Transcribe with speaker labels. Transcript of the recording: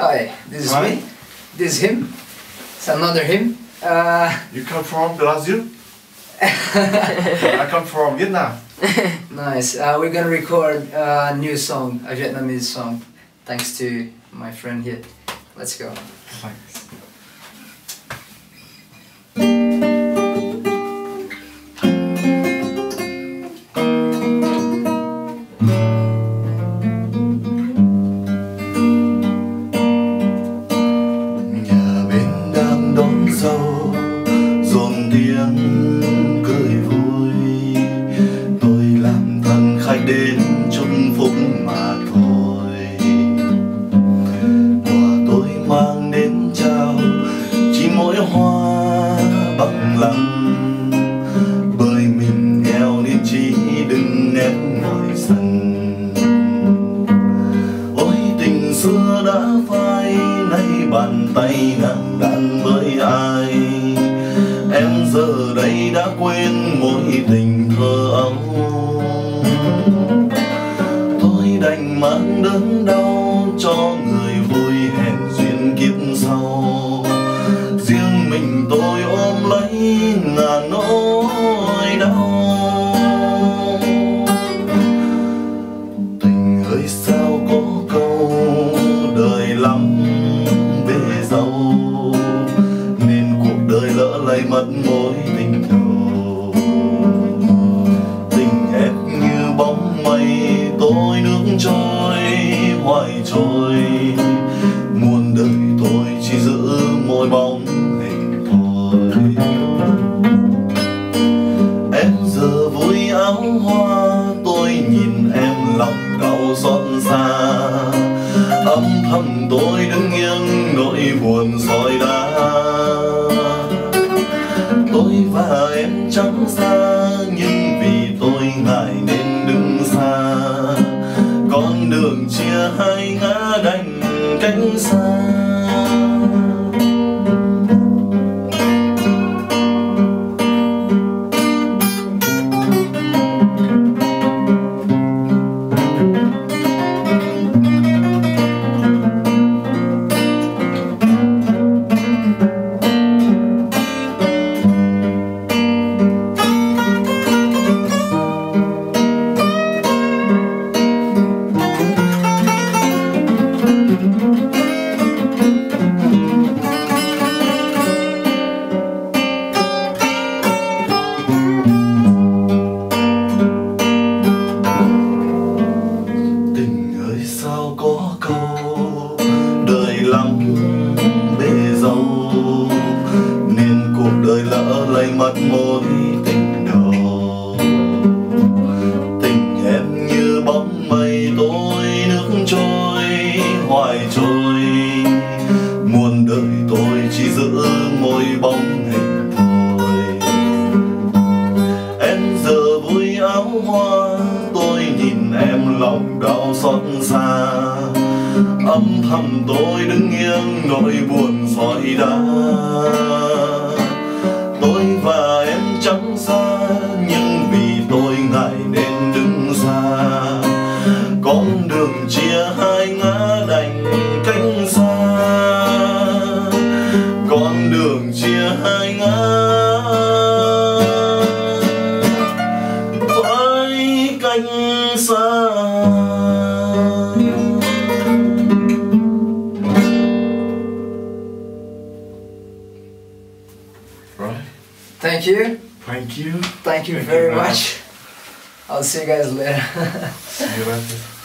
Speaker 1: Hi, this is
Speaker 2: Hi.
Speaker 1: me. This is him. It's another him.
Speaker 2: You come from Brazil? I come from Vietnam.
Speaker 1: Nice. We're gonna record a new song, a Vietnamese song, thanks to my friend here. Let's go.
Speaker 2: Thanks.
Speaker 3: Nhà bên đang đón dâu, dồn tiếng cười vui. Tôi làm thân khách đến chúc phúc mà thôi. Quà tôi mang đến trao chỉ mỗi hoa bằng lăng. Bởi mình nghèo nên chỉ đừng nép ngoài sân. Ôi tình xưa đã phai, nay bàn tay nàng đang với ai. Em giờ đây đã quên mối tình thơ ấu. Tôi đành mang đớn đau cho người vui hẹn duyên kiếp sau. Riêng mình tôi ôm lấy ngàn nỗi đau. Tình ơi sao có câu đời lắm về giàu, nên cuộc đời lỡ lấy mất mối tình đầu. Tình ép như bóng mây, tôi nước trôi hoài trôi. Muôn đời tôi chỉ giữ mỗi bóng hình thôi. Em giờ vui áo hoa, tôi nhìn em lòng đau xót xa. Âm thầm tôi đứng nghiêng nỗi buồn soi đá. Tôi và em chẳng xa, nhưng vì tôi ngại nên đứng xa. Con đường chia hai ngã đành cách xa. Sao có câu đời lắm bề dâu, nên cuộc đời lỡ lấy mất mối tình đầu. Tình em như bóng mây, tôi nước trôi hoài trôi. Muôn đời tôi chỉ giữ mỗi bóng hình thôi. Em giờ vui áo hoa, tôi nhìn em lòng đau xót xa. Âm thầm tôi đứng nghiêng nỗi buồn soi đá. Tôi và em chẳng xa, nhưng vì tôi ngại nên đứng xa. Con đường chia hai ngã đành cách xa. Con đường chia hai ngã phải cách xa.
Speaker 2: Right?
Speaker 1: Thank you.
Speaker 2: Thank you.
Speaker 1: Thank you very much. I'll see you guys later.
Speaker 2: See you later.